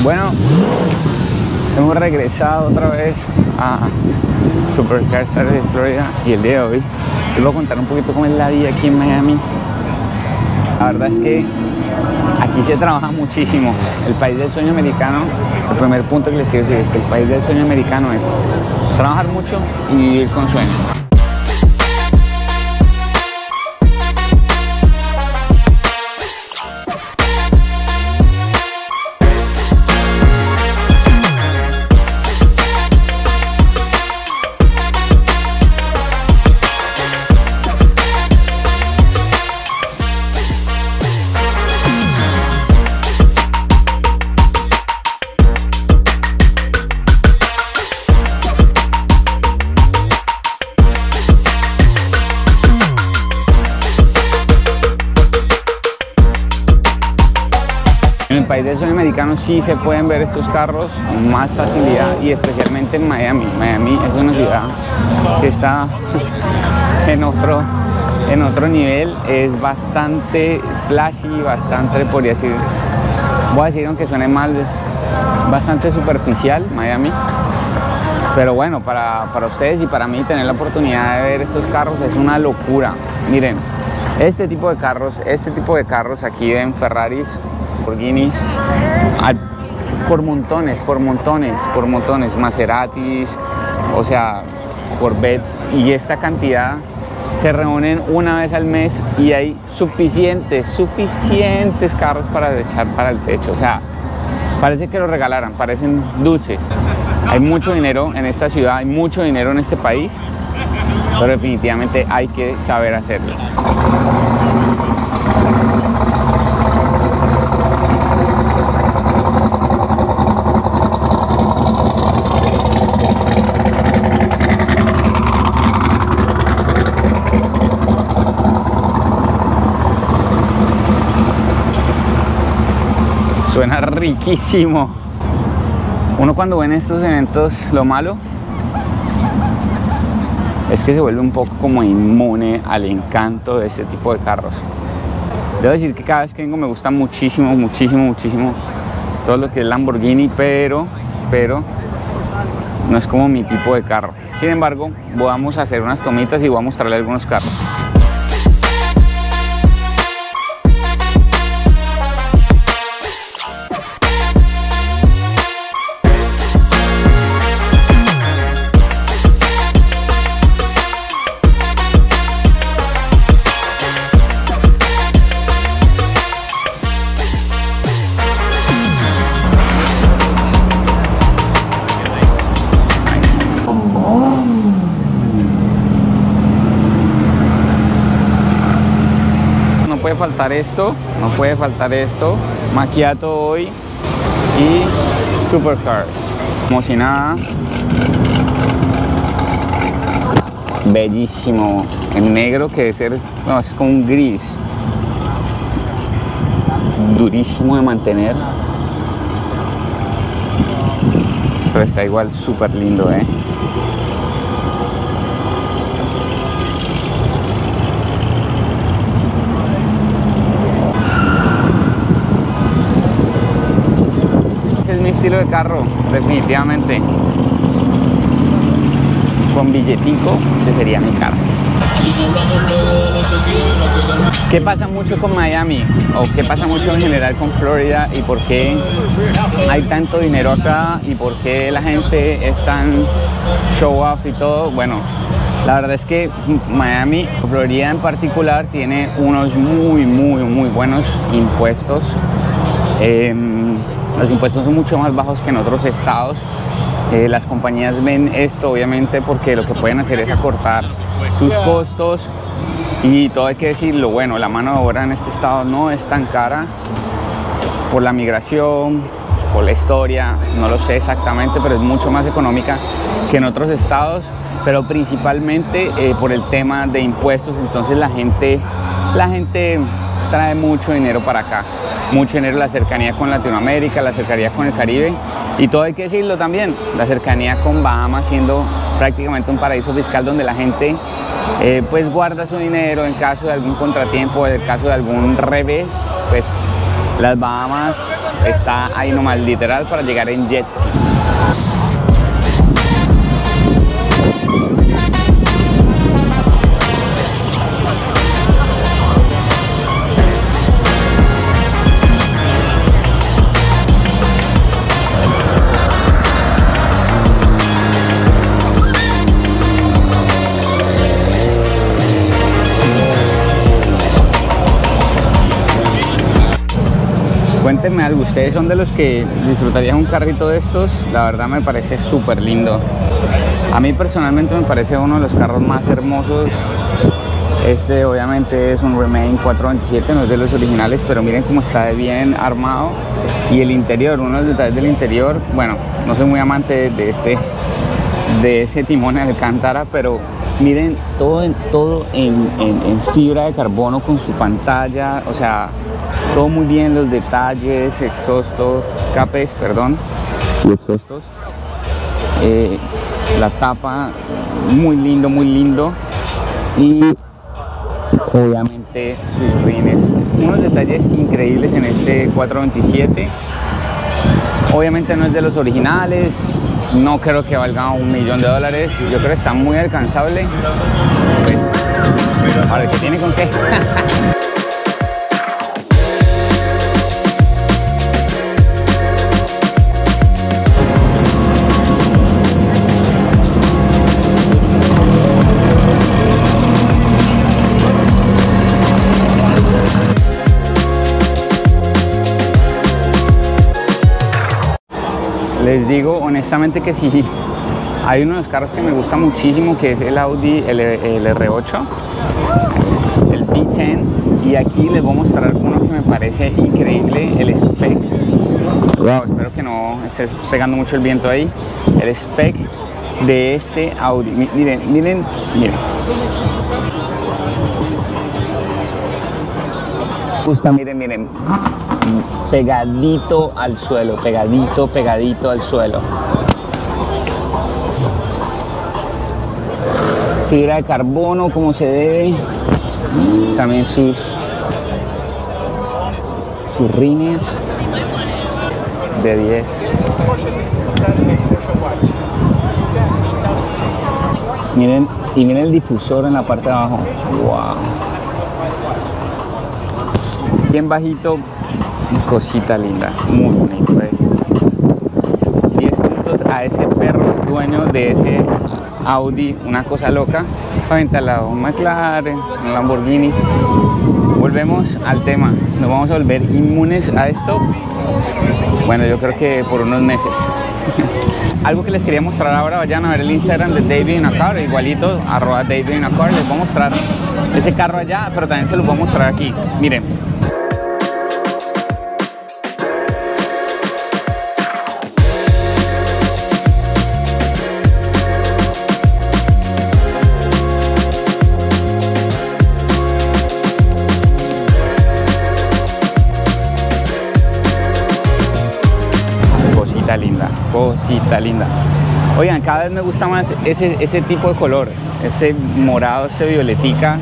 Bueno, hemos regresado otra vez a Supercars Saturdays Florida y el día de hoy les voy a contar un poquito cómo es la vida aquí en Miami. La verdad es que aquí se trabaja muchísimo. El país del sueño americano, el primer punto que les quiero decir es que el país del sueño americano es trabajar mucho y vivir con sueños. En el país del sueño americano sí se pueden ver estos carros con más facilidad y especialmente en Miami. Miami es una ciudad que está en otro nivel, es bastante flashy, bastante, podría decir, voy a decir aunque suene mal, es bastante superficial Miami. Pero bueno, para ustedes y para mí tener la oportunidad de ver estos carros es una locura. Miren, este tipo de carros aquí en Ferraris, Lamborghinis, por montones, Maseratis, o sea, Corvettes, y esta cantidad se reúnen una vez al mes y hay suficientes carros para echar para el techo, o sea, parece que los regalaran, parecen dulces. Hay mucho dinero en esta ciudad, hay mucho dinero en este país, pero definitivamente hay que saber hacerlo. Suena riquísimo. Uno cuando ve en estos eventos, lo malo es que se vuelve un poco como inmune al encanto de este tipo de carros. Debo decir que cada vez que vengo me gusta muchísimo todo lo que es Lamborghini, pero no es como mi tipo de carro. Sin embargo, vamos a hacer unas tomitas y voy a mostrarle algunos carros. No puede faltar esto, Macchiato hoy y Supercars, como si nada, bellísimo, en negro que debe ser, no, es como un gris, durísimo de mantener, pero está igual súper lindo, Mi estilo de carro, definitivamente. Con billetico, ese sería mi carro. ¿Qué pasa mucho con Miami? ¿O qué pasa mucho en general con Florida? ¿Y por qué hay tanto dinero acá? ¿Y por qué la gente es tan show off y todo? Bueno, la verdad es que Miami, Florida en particular, tiene unos muy buenos impuestos. Los impuestos son mucho más bajos que en otros estados. Las compañías ven esto obviamente porque lo que pueden hacer es acortar sus costos y todo hay que decirlo, bueno, la mano de obra en este estado no es tan cara por la migración, por la historia, no lo sé exactamente, pero es mucho más económica que en otros estados, pero principalmente por el tema de impuestos. Entonces la gente trae mucho dinero para acá. Mucho dinero, la cercanía con Latinoamérica, la cercanía con el Caribe y todo hay que decirlo también, la cercanía con Bahamas siendo prácticamente un paraíso fiscal donde la gente pues guarda su dinero en caso de algún contratiempo, en caso de algún revés, pues Las Bahamas está ahí nomás, literal, para llegar en jet ski. Cuéntenme algo, ¿ustedes son de los que disfrutarían un carrito de estos? La verdad me parece súper lindo. A mí personalmente me parece uno de los carros más hermosos. Este obviamente es un Remain 427, no es de los originales, pero miren cómo está de bien armado. Y el interior, uno de los detalles del interior, bueno, no soy muy amante de ese timón de Alcántara, pero miren todo en fibra de carbono con su pantalla, o sea, todo muy bien, los detalles, escapes, perdón, y exhaustos. La tapa, muy lindo. Y obviamente sus rines, unos detalles increíbles en este 427. Obviamente no es de los originales, no creo que valga $1 millón, yo creo que está muy alcanzable. Pues, ahora, ¿qué tiene con qué? Les digo honestamente que sí, hay uno de los carros que me gusta muchísimo, que es el Audi el R8, el V10, y aquí les voy a mostrar uno que me parece increíble, el spec. Wow, espero que no estés pegando mucho el viento ahí. El spec de este Audi, miren. Justo, miren, pegadito al suelo, pegadito al suelo. Fibra de carbono como se debe. También sus rines de 10. Miren, y miren el difusor en la parte de abajo. Wow. Bien bajito, cosita linda, muy bonito. 10 puntos a ese perro dueño de ese Audi, una cosa loca. Aventalado, un McLaren, un Lamborghini. Volvemos al tema, nos vamos a volver inmunes a esto. Bueno, yo creo que por unos meses. Algo que les quería mostrar ahora, vayan a ver el Instagram de David in a Car, igualito, @David in a Car. Les voy a mostrar ese carro allá, pero también se los voy a mostrar aquí. Miren. Cosita linda. Oigan, cada vez me gusta más ese tipo de color, ese morado, este violetica.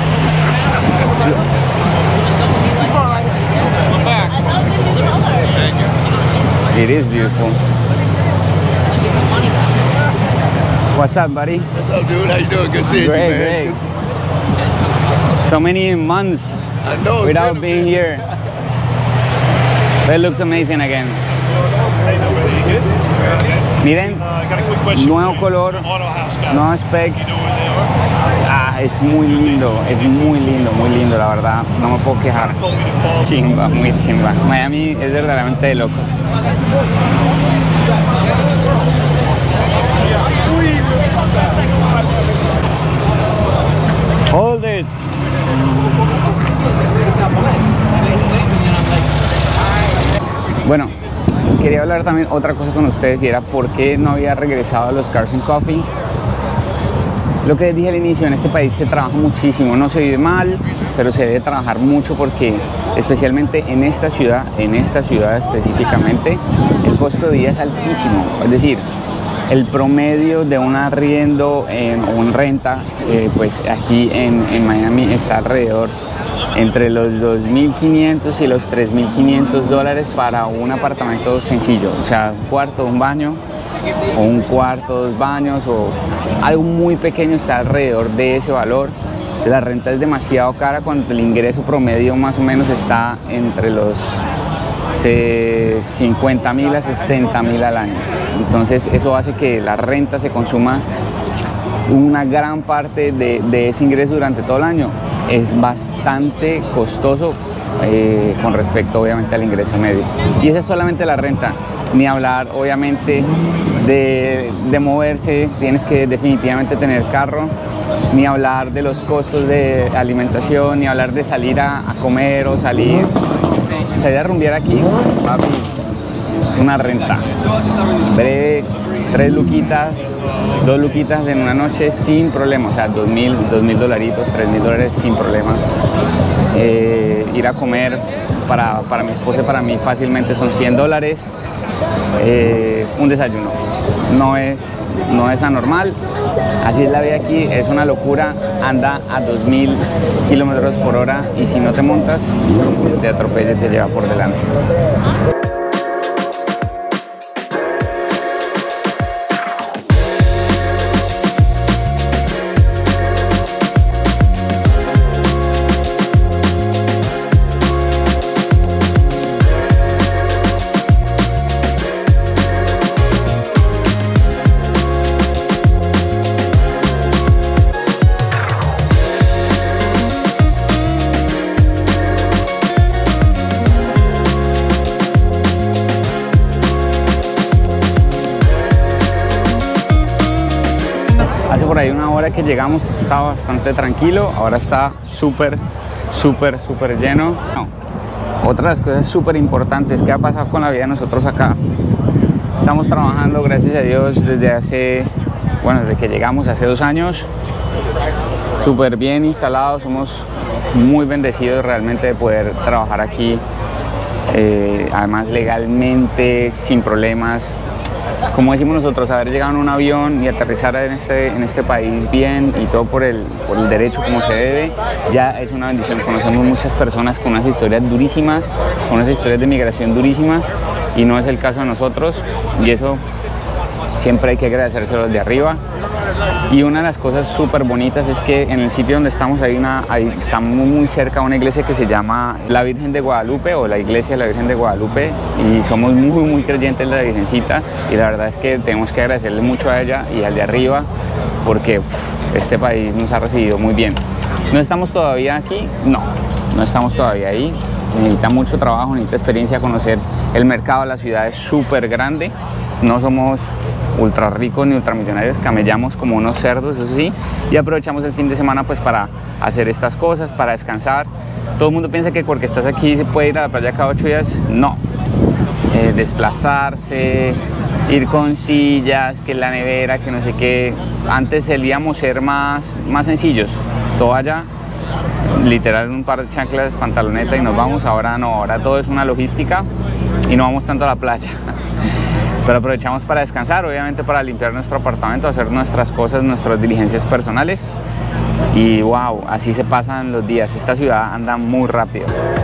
It is beautiful. What's up, buddy? What's up, dude? How you doing? Good seeing you, man. Great. So many months without being here. But it looks amazing again. Miren, nuevo color, nuevo spec. Es muy lindo, la verdad, no me puedo quejar. Chimba, muy chimba. Miami es verdaderamente de locos. Hold it. Bueno, quería hablar también otra cosa con ustedes, y era por qué no había regresado a los Cars and Coffee. Lo que les dije al inicio, en este país se trabaja muchísimo, no se vive mal, pero se debe trabajar mucho porque especialmente en esta ciudad específicamente, el costo de vida es altísimo. Es decir, el promedio de un arriendo o un renta, pues aquí en Miami está alrededor entre los 2.500 y los 3.500 dólares para un apartamento sencillo, o sea, un cuarto, un baño, o un cuarto, dos baños, o algo muy pequeño está alrededor de ese valor. La renta es demasiado cara cuando el ingreso promedio más o menos está entre los 50.000 a 60.000 al año. Entonces eso hace que la renta se consuma una gran parte de ese ingreso durante todo el año. Es bastante costoso con respecto obviamente al ingreso medio. Y esa es solamente la renta, ni hablar obviamente de moverse, tienes que definitivamente tener carro, ni hablar de los costos de alimentación, ni hablar de salir a comer o salir a rumbear aquí, papi, es una renta breve, 3 luquitas, 2 luquitas en una noche sin problema, o sea, 2.000 dolaritos, 3.000 dólares sin problema. Ir a comer para mi esposa y para mí fácilmente son 100 dólares. Un desayuno no es anormal, así es la vida aquí, es una locura, anda a 2.000 kilómetros por hora y si no te montas te atropella y te lleva por delante. Hace por ahí una hora que llegamos, estaba bastante tranquilo, ahora está súper lleno. No. Otra de las cosas súper importantes que ha pasado con la vida de nosotros acá, estamos trabajando, gracias a Dios, desde que llegamos hace 2 años, súper bien instalados, somos muy bendecidos realmente de poder trabajar aquí, además legalmente, sin problemas. Como decimos nosotros, haber llegado en un avión y aterrizar en este país bien y todo por el derecho como se debe, ya es una bendición. Conocemos muchas personas con unas historias durísimas, con unas historias de migración durísimas, y no es el caso de nosotros, y eso siempre hay que agradecérselo de arriba. Y una de las cosas súper bonitas es que en el sitio donde estamos está muy cerca una iglesia que se llama la Virgen de Guadalupe, o la iglesia de la Virgen de Guadalupe, y somos muy creyentes de la Virgencita, y la verdad es que tenemos que agradecerle mucho a ella y al de arriba, porque este país nos ha recibido muy bien. ¿No estamos todavía aquí? No estamos todavía ahí. Necesita mucho trabajo, necesita experiencia, conocer el mercado. La ciudad es súper grande, no somos ultra ricos ni ultramillonarios, camellamos como unos cerdos, eso sí, y aprovechamos el fin de semana pues para hacer estas cosas, para descansar. Todo el mundo piensa que porque estás aquí se puede ir a la playa cada 8 días, no. Desplazarse, ir con sillas, que la nevera, que no sé qué. Antes solíamos ser más sencillos, toalla, literal un par de chanclas, pantaloneta y nos vamos. Ahora no, ahora todo es una logística y no vamos tanto a la playa. Pero aprovechamos para descansar, obviamente para limpiar nuestro apartamento, hacer nuestras cosas, nuestras diligencias personales. Y wow, así se pasan los días. Esta ciudad anda muy rápido.